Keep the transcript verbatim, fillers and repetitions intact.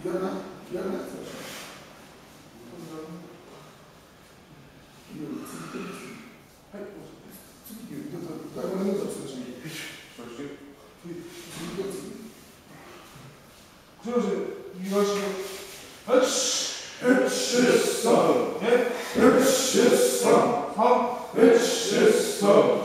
やらないやらない最初。はい、次、次、だいぶ長くするし。そして、次、次、次。そして、右足を。はい、一、二、三、ね、一、二、三、三、一、二、三。